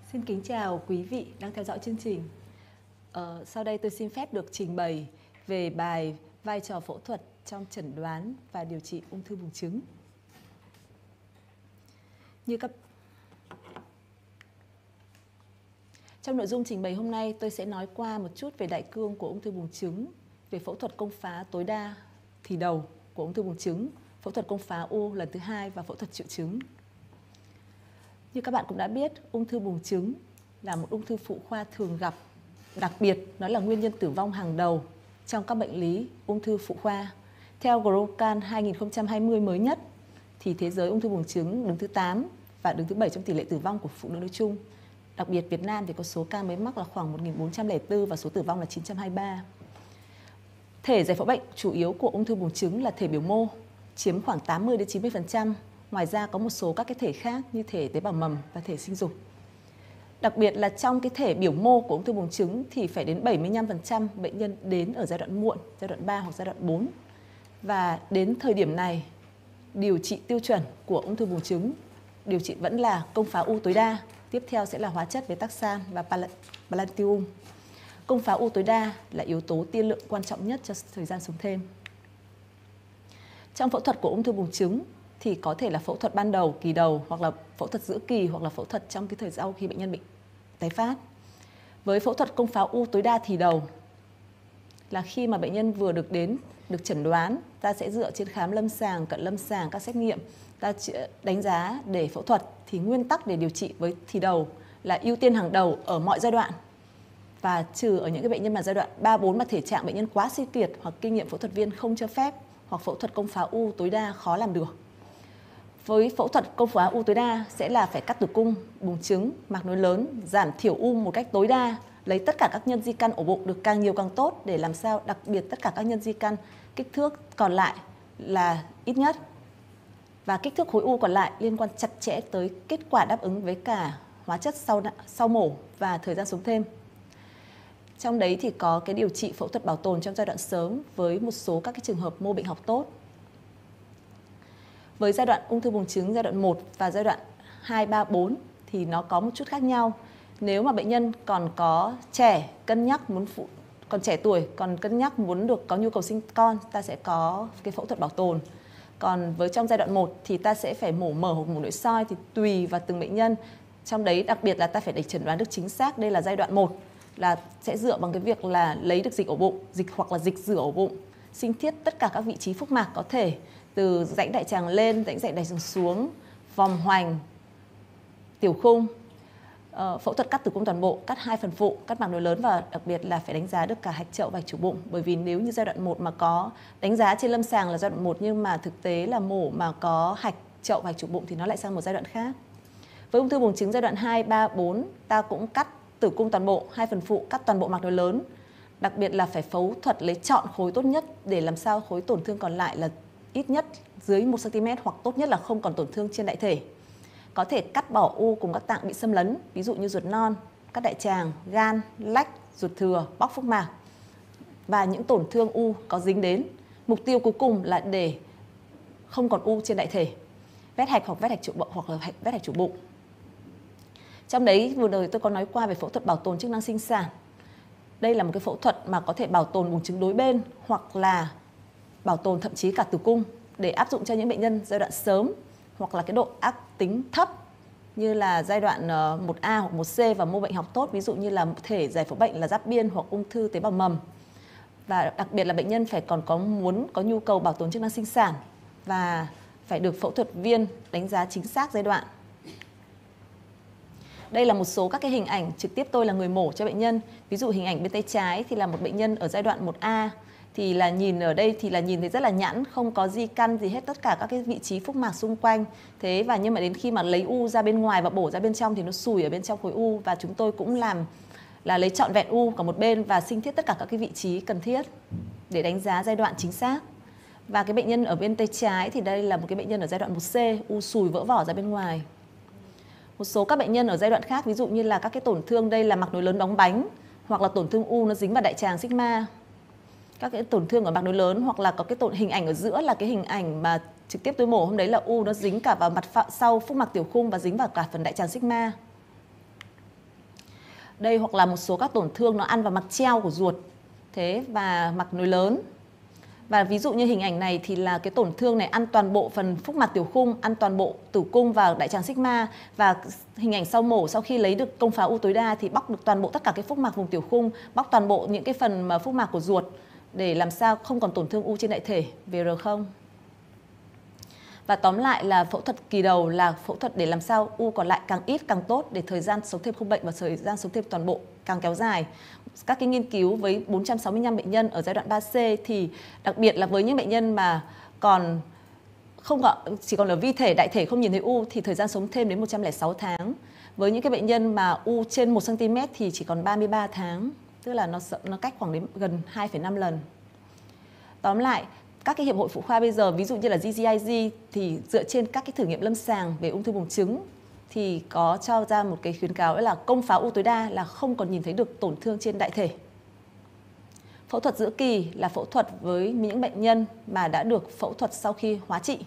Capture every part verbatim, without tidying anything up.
Xin kính chào quý vị đang theo dõi chương trình. Ờ, sau đây tôi xin phép được trình bày về bài vai trò phẫu thuật trong chẩn đoán và điều trị ung thư buồng trứng. Như các Trong nội dung trình bày hôm nay, tôi sẽ nói qua một chút về đại cương của ung thư buồng trứng, về phẫu thuật công phá tối đa thì đầu của ung thư buồng trứng, phẫu thuật công phá u lần thứ hai và phẫu thuật triệu chứng. Như các bạn cũng đã biết, ung thư buồng trứng là một ung thư phụ khoa thường gặp, đặc biệt nó là nguyên nhân tử vong hàng đầu trong các bệnh lý ung thư phụ khoa. Theo GLOCAN hai không hai không mới nhất, thì thế giới ung thư buồng trứng đứng thứ tám và đứng thứ bảy trong tỷ lệ tử vong của phụ nữ nói chung. Đặc biệt Việt Nam thì có số ca mới mắc là khoảng một nghìn bốn trăm lẻ bốn và số tử vong là chín trăm hai mươi ba. Thể giải phẫu bệnh chủ yếu của ung thư buồng trứng là thể biểu mô, chiếm khoảng tám mươi đến chín mươi phần trăm. Ngoài ra có một số các cái thể khác như thể tế bào mầm và thể sinh dục. Đặc biệt là trong cái thể biểu mô của ung thư buồng trứng thì phải đến bảy mươi lăm phần trăm bệnh nhân đến ở giai đoạn muộn, giai đoạn ba hoặc giai đoạn bốn. Và đến thời điểm này, điều trị tiêu chuẩn của ung thư buồng trứng, điều trị vẫn là công phá u tối đa. Tiếp theo sẽ là hóa chất với taxan và palantium. Công phá u tối đa là yếu tố tiên lượng quan trọng nhất cho thời gian sống thêm. Trong phẫu thuật của ung thư buồng trứng thì có thể là phẫu thuật ban đầu, kỳ đầu, hoặc là phẫu thuật giữa kỳ, hoặc là phẫu thuật trong cái thời gian khi bệnh nhân bị tái phát. Với phẫu thuật công phá u tối đa thì đầu là khi mà bệnh nhân vừa được đến, được chẩn đoán, ta sẽ dựa trên khám lâm sàng, cận lâm sàng, các xét nghiệm, ta đánh giá để phẫu thuật. Thì nguyên tắc để điều trị với thì đầu là ưu tiên hàng đầu ở mọi giai đoạn. Và trừ ở những cái bệnh nhân mà giai đoạn ba bốn mà thể trạng bệnh nhân quá suy kiệt hoặc kinh nghiệm phẫu thuật viên không cho phép, hoặc phẫu thuật công phá u tối đa khó làm được. Với phẫu thuật công phá u tối đa sẽ là phải cắt tử cung, buồng trứng, mạc nối lớn, giảm thiểu u một cách tối đa, lấy tất cả các nhân di căn ổ bụng được càng nhiều càng tốt để làm sao đặc biệt tất cả các nhân di căn kích thước còn lại là ít nhất. Và kích thước khối u còn lại liên quan chặt chẽ tới kết quả đáp ứng với cả hóa chất sau, sau mổ và thời gian sống thêm. Trong đấy thì có cái điều trị phẫu thuật bảo tồn trong giai đoạn sớm với một số các cái trường hợp mô bệnh học tốt. Với giai đoạn ung thư buồng trứng giai đoạn một và giai đoạn hai, ba, bốn thì nó có một chút khác nhau. Nếu mà bệnh nhân còn có trẻ cân nhắc muốn phụ, còn trẻ tuổi còn cân nhắc muốn được có nhu cầu sinh con, ta sẽ có cái phẫu thuật bảo tồn. Còn với trong giai đoạn một thì ta sẽ phải mổ mở hoặc mổ nội soi thì tùy vào từng bệnh nhân. Trong đấy đặc biệt là ta phải để chẩn đoán được chính xác đây là giai đoạn một, là sẽ dựa bằng cái việc là lấy được dịch ổ bụng, dịch hoặc là dịch rửa ổ bụng, sinh thiết tất cả các vị trí phúc mạc có thể, từ rãnh đại tràng lên, rãnh đại tràng xuống, vòng hoành, tiểu khung, ờ, phẫu thuật cắt tử cung toàn bộ, cắt hai phần phụ, cắt mạc nối lớn và đặc biệt là phải đánh giá được cả hạch chậu và hạch chủ bụng. Bởi vì nếu như giai đoạn một mà có đánh giá trên lâm sàng là giai đoạn một nhưng mà thực tế là mổ mà có hạch chậu và hạch chủ bụng thì nó lại sang một giai đoạn khác. Với ung thư buồng trứng giai đoạn hai, ba, bốn ta cũng cắt tử cung toàn bộ, hai phần phụ, cắt toàn bộ mạc nối lớn. Đặc biệt là phải phẫu thuật lấy chọn khối tốt nhất để làm sao khối tổn thương còn lại là ít nhất dưới một xăng ti mét hoặc tốt nhất là không còn tổn thương trên đại thể. Có thể cắt bỏ u cùng các tạng bị xâm lấn, ví dụ như ruột non, các đại tràng, gan, lách, ruột thừa, bóc phúc mạc và những tổn thương u có dính đến. Mục tiêu cuối cùng là để không còn u trên đại thể, vét hạch hoặc vét hạch chủ bụng hoặc là vét hạch chủ bụng. Trong đấy vừa rồi tôi có nói qua về phẫu thuật bảo tồn chức năng sinh sản. Đây là một cái phẫu thuật mà có thể bảo tồn buồng trứng đối bên hoặc là bảo tồn thậm chí cả tử cung để áp dụng cho những bệnh nhân giai đoạn sớm hoặc là cái độ ác tính thấp như là giai đoạn một A hoặc một C và mô bệnh học tốt, ví dụ như là thể giải phẫu bệnh là giáp biên hoặc ung thư tế bào mầm. Và đặc biệt là bệnh nhân phải còn có muốn có nhu cầu bảo tồn chức năng sinh sản và phải được phẫu thuật viên đánh giá chính xác giai đoạn. Đây là một số các cái hình ảnh trực tiếp tôi là người mổ cho bệnh nhân. Ví dụ hình ảnh bên tay trái thì là một bệnh nhân ở giai đoạn một A, thì là nhìn ở đây thì là nhìn thấy rất là nhẵn, không có di căn gì hết, tất cả các cái vị trí phúc mạc xung quanh. Thế và nhưng mà đến khi mà lấy u ra bên ngoài và bổ ra bên trong thì nó sùi ở bên trong khối u, và chúng tôi cũng làm là lấy trọn vẹn u cả một bên và sinh thiết tất cả các cái vị trí cần thiết để đánh giá giai đoạn chính xác. Và cái bệnh nhân ở bên tay trái thì đây là một cái bệnh nhân ở giai đoạn một C, u sùi vỡ vỏ ra bên ngoài. Một số các bệnh nhân ở giai đoạn khác, ví dụ như là các cái tổn thương đây là mạc nối lớn đóng bánh, hoặc là tổn thương u nó dính vào đại tràng sigma, các cái tổn thương ở mạc nối lớn, hoặc là có cái tổn hình ảnh ở giữa là cái hình ảnh mà trực tiếp tôi mổ hôm đấy là u nó dính cả vào mặt sau phúc mạc tiểu khung và dính vào cả phần đại tràng sigma. Đây hoặc là một số các tổn thương nó ăn vào mặt treo của ruột thế và mạch nối lớn. Và ví dụ như hình ảnh này thì là cái tổn thương này ăn toàn bộ phần phúc mạc tiểu khung, ăn toàn bộ tử cung và đại tràng sigma. Và hình ảnh sau mổ, sau khi lấy được công phá u tối đa thì bóc được toàn bộ tất cả cái phúc mạc vùng tiểu khung, bóc toàn bộ những cái phần mà phúc mạc của ruột để làm sao không còn tổn thương u trên đại thể vê rờ không. Và tóm lại là phẫu thuật kỳ đầu là phẫu thuật để làm sao u còn lại càng ít càng tốt, để thời gian sống thêm không bệnh và thời gian sống thêm toàn bộ càng kéo dài. Các cái nghiên cứu với bốn trăm sáu mươi lăm bệnh nhân ở giai đoạn ba C thì đặc biệt là với những bệnh nhân mà còn không gọi, chỉ còn là vi thể, đại thể không nhìn thấy u thì thời gian sống thêm đến một trăm lẻ sáu tháng. Với những cái bệnh nhân mà u trên một xăng ti mét thì chỉ còn ba mươi ba tháng, tức là nó nó cách khoảng đến gần hai phẩy năm lần. Tóm lại, các cái hiệp hội phụ khoa bây giờ, ví dụ như là giê giê i giê thì dựa trên các cái thử nghiệm lâm sàng về ung thư buồng trứng thì có cho ra một cái khuyến cáo là công phá u tối đa là không còn nhìn thấy được tổn thương trên đại thể. Phẫu thuật giữa kỳ là phẫu thuật với những bệnh nhân mà đã được phẫu thuật sau khi hóa trị.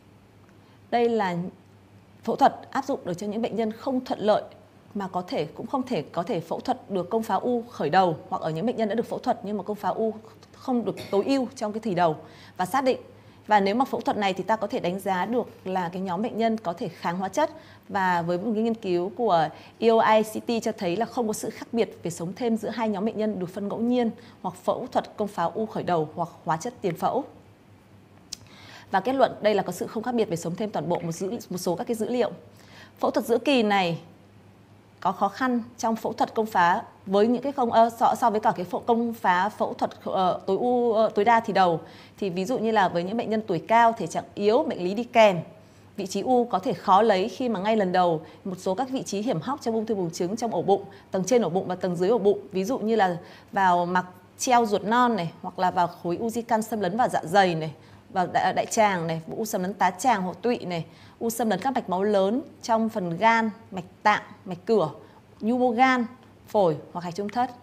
Đây là phẫu thuật áp dụng được cho những bệnh nhân không thuận lợi mà có thể cũng không thể có thể phẫu thuật được công phá u khởi đầu, hoặc ở những bệnh nhân đã được phẫu thuật nhưng mà công phá u không được tối ưu trong cái thủy đầu và xác định. Và nếu mà phẫu thuật này thì ta có thể đánh giá được là cái nhóm bệnh nhân có thể kháng hóa chất, và với một cái nghiên cứu của e o i xê tê cho thấy là không có sự khác biệt về sống thêm giữa hai nhóm bệnh nhân được phân ngẫu nhiên hoặc phẫu thuật công phá u khởi đầu hoặc hóa chất tiền phẫu. Và kết luận đây là có sự không khác biệt về sống thêm toàn bộ một, dữ, một số các cái dữ liệu. Phẫu thuật giữa kỳ này có khó khăn trong phẫu thuật công phá với những cái không uh, so, so với cả cái phẫu công phá phẫu thuật uh, tối u uh, tối đa thì đầu, thì ví dụ như là với những bệnh nhân tuổi cao, thể trạng yếu, bệnh lý đi kèm, vị trí u có thể khó lấy khi mà ngay lần đầu một số các vị trí hiểm hóc trong ung thư buồng trứng, trong ổ bụng, tầng trên ổ bụng và tầng dưới ổ bụng, ví dụ như là vào mạc treo ruột non này, hoặc là vào khối u di căn xâm lấn vào dạ dày này, vào đại, đại tràng này, u xâm lấn tá tràng hoặc tụy này, u xâm lấn các mạch máu lớn trong phần gan, mạch tạng, mạch cửa, nhu mô gan, phổi hoặc hạch trung thất.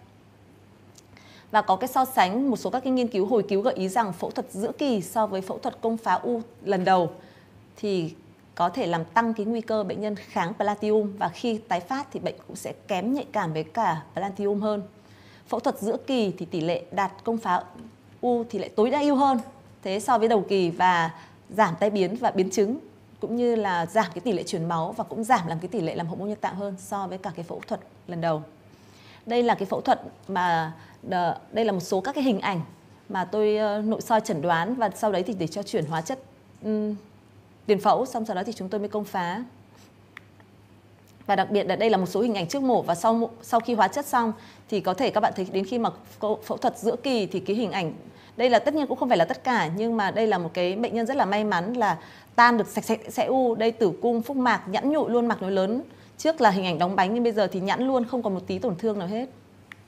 Và có cái so sánh một số các cái nghiên cứu hồi cứu gợi ý rằng phẫu thuật giữa kỳ so với phẫu thuật công phá u lần đầu thì có thể làm tăng cái nguy cơ bệnh nhân kháng platinum, và khi tái phát thì bệnh cũng sẽ kém nhạy cảm với cả platinum hơn. Phẫu thuật giữa kỳ thì tỷ lệ đạt công phá u thì lại tối đa ưu hơn thế so với đầu kỳ, và giảm tai biến và biến chứng, cũng như là giảm cái tỷ lệ truyền máu và cũng giảm làm cái tỷ lệ làm hậu môn nhân tạo hơn so với cả cái phẫu thuật lần đầu. Đây là cái phẫu thuật mà đây là một số các cái hình ảnh mà tôi nội soi chẩn đoán, và sau đấy thì để cho chuyển hóa chất um, tiền phẫu, xong sau đó thì chúng tôi mới công phá. Và đặc biệt là đây là một số hình ảnh trước mổ và sau sau khi hóa chất xong thì có thể các bạn thấy đến khi mà phẫu thuật giữa kỳ thì cái hình ảnh đây là tất nhiên cũng không phải là tất cả, nhưng mà đây là một cái bệnh nhân rất là may mắn là tan được sạch sẽ u. Đây tử cung, phúc mạc, nhẵn nhụi luôn, mạc nối lớn. Trước là hình ảnh đóng bánh nhưng bây giờ thì nhẵn luôn, không còn một tí tổn thương nào hết.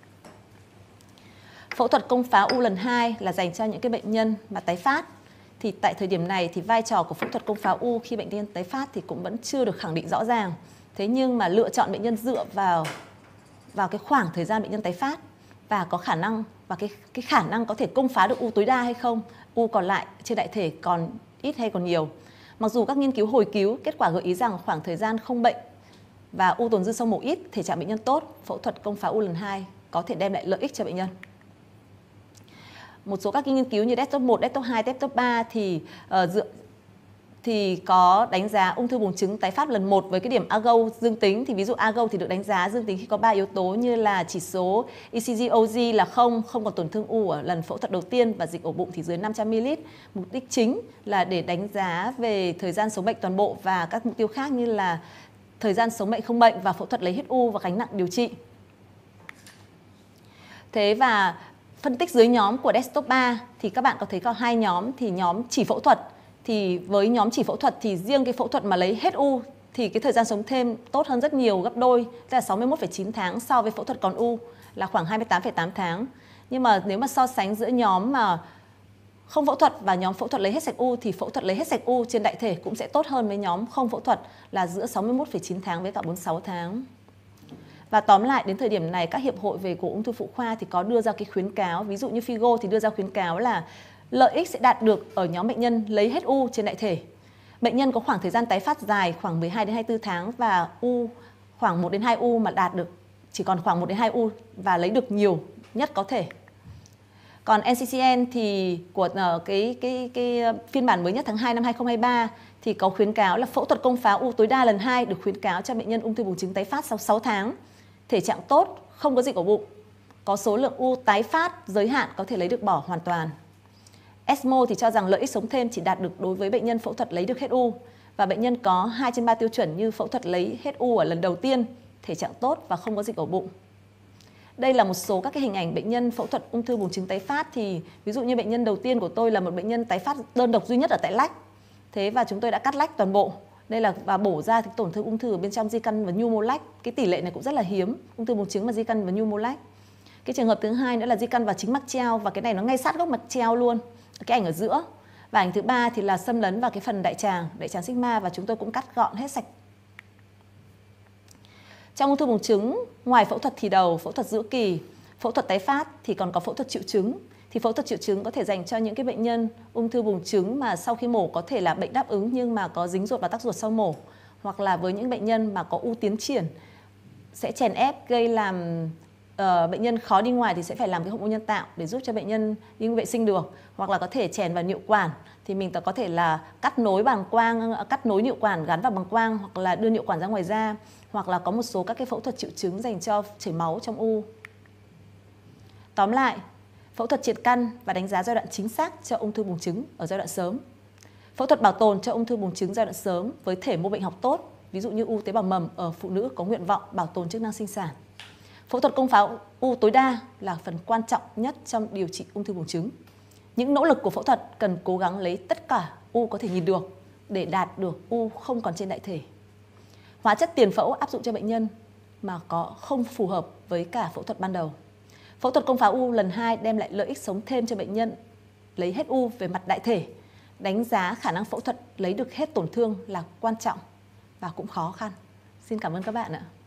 Phẫu thuật công phá u lần hai là dành cho những cái bệnh nhân mà tái phát. Thì tại thời điểm này thì vai trò của phẫu thuật công phá u khi bệnh nhân tái phát thì cũng vẫn chưa được khẳng định rõ ràng. Thế nhưng mà lựa chọn bệnh nhân dựa vào vào cái khoảng thời gian bệnh nhân tái phát và có khả năng và cái cái khả năng có thể công phá được u tối đa hay không, u còn lại trên đại thể còn ít hay còn nhiều. Mặc dù các nghiên cứu hồi cứu kết quả gợi ý rằng khoảng thời gian không bệnh và u tồn dư sau mổ ít, thể trạng bệnh nhân tốt, phẫu thuật công phá u lần hai có thể đem lại lợi ích cho bệnh nhân. Một số các nghiên cứu như desktop một, desktop hai, desktop ba thì uh, dựa thì có đánh giá ung thư buồng trứng tái phát lần một với cái điểm a giê ô dương tính. Thì ví dụ a giê ô thì được đánh giá dương tính khi có ba yếu tố như là chỉ số e xê giê o giê là không, không còn tổn thương u ở lần phẫu thuật đầu tiên, và dịch ổ bụng thì dưới năm trăm mi li lít. Mục đích chính là để đánh giá về thời gian sống bệnh toàn bộ và các mục tiêu khác như là thời gian sống bệnh không bệnh và phẫu thuật lấy hết u và gánh nặng điều trị. Thế và phân tích dưới nhóm của desktop ba thì các bạn có thấy có hai nhóm, thì nhóm chỉ phẫu thuật. Thì với nhóm chỉ phẫu thuật thì riêng cái phẫu thuật mà lấy hết u thì cái thời gian sống thêm tốt hơn rất nhiều, gấp đôi, tức là sáu mươi mốt phẩy chín tháng so với phẫu thuật còn u là khoảng hai mươi tám phẩy tám tháng. Nhưng mà nếu mà so sánh giữa nhóm mà không phẫu thuật và nhóm phẫu thuật lấy hết sạch u thì phẫu thuật lấy hết sạch u trên đại thể cũng sẽ tốt hơn với nhóm không phẫu thuật là giữa sáu mươi mốt phẩy chín tháng với cả bốn mươi sáu tháng. Và tóm lại đến thời điểm này các hiệp hội về cổ ung thư phụ khoa thì có đưa ra cái khuyến cáo, ví dụ như Figo thì đưa ra khuyến cáo là lợi ích sẽ đạt được ở nhóm bệnh nhân lấy hết u trên đại thể. Bệnh nhân có khoảng thời gian tái phát dài khoảng mười hai đến hai mươi tư tháng và u khoảng một đến hai u mà đạt được chỉ còn khoảng một đến hai u và lấy được nhiều nhất có thể. Còn en xê xê en thì của uh, cái, cái, cái phiên bản mới nhất tháng hai năm hai không hai ba thì có khuyến cáo là phẫu thuật công phá u tối đa lần hai được khuyến cáo cho bệnh nhân ung thư buồng trứng tái phát sau sáu tháng, thể trạng tốt, không có dịch ổ bụng, có số lượng u tái phát giới hạn, có thể lấy được bỏ hoàn toàn. e ét em o thì cho rằng lợi ích sống thêm chỉ đạt được đối với bệnh nhân phẫu thuật lấy được hết u và bệnh nhân có hai trên ba tiêu chuẩn như phẫu thuật lấy hết u ở lần đầu tiên, thể trạng tốt và không có dịch ổ bụng. Đây là một số các cái hình ảnh bệnh nhân phẫu thuật ung thư buồng trứng tái phát. Thì ví dụ như bệnh nhân đầu tiên của tôi là một bệnh nhân tái phát đơn độc duy nhất ở tại lách. Thế và chúng tôi đã cắt lách toàn bộ. Đây là và bổ ra thì tổn thương ung thư ở bên trong di căn và nhu mô lách. Cái tỷ lệ này cũng rất là hiếm, ung thư buồng trứng và di căn và nhu mô lách. Cái trường hợp thứ hai nữa là di căn vào chính mắc treo và cái này nó ngay sát gốc mạch treo luôn. Cái ảnh ở giữa. Và ảnh thứ ba thì là xâm lấn vào cái phần đại tràng, đại tràng sigma và chúng tôi cũng cắt gọn hết sạch. Trong ung thư buồng trứng, ngoài phẫu thuật thì đầu, phẫu thuật giữa kỳ, phẫu thuật tái phát thì còn có phẫu thuật triệu chứng. Thì phẫu thuật triệu chứng có thể dành cho những cái bệnh nhân ung thư buồng trứng mà sau khi mổ có thể là bệnh đáp ứng nhưng mà có dính ruột và tắc ruột sau mổ, hoặc là với những bệnh nhân mà có u tiến triển sẽ chèn ép gây làm uh, bệnh nhân khó đi ngoài thì sẽ phải làm cái hậu môn nhân tạo để giúp cho bệnh nhân đi vệ sinh được, hoặc là có thể chèn vào niệu quản thì mình có thể là cắt nối bàng quang, cắt nối niệu quản gắn vào bàng quang, hoặc là đưa niệu quản ra ngoài da, hoặc là có một số các cái phẫu thuật triệu chứng dành cho chảy máu trong u. Tóm lại, phẫu thuật triệt căn và đánh giá giai đoạn chính xác cho ung thư buồng trứng ở giai đoạn sớm. Phẫu thuật bảo tồn cho ung thư buồng trứng giai đoạn sớm với thể mô bệnh học tốt, ví dụ như u tế bào mầm ở phụ nữ có nguyện vọng bảo tồn chức năng sinh sản. Phẫu thuật công phá u tối đa là phần quan trọng nhất trong điều trị ung thư buồng trứng. Những nỗ lực của phẫu thuật cần cố gắng lấy tất cả u có thể nhìn được để đạt được u không còn trên đại thể. Hóa chất tiền phẫu áp dụng cho bệnh nhân mà có không phù hợp với cả phẫu thuật ban đầu. Phẫu thuật công phá u lần hai đem lại lợi ích sống thêm cho bệnh nhân lấy hết u về mặt đại thể. Đánh giá khả năng phẫu thuật lấy được hết tổn thương là quan trọng và cũng khó khăn. Xin cảm ơn các bạn ạ.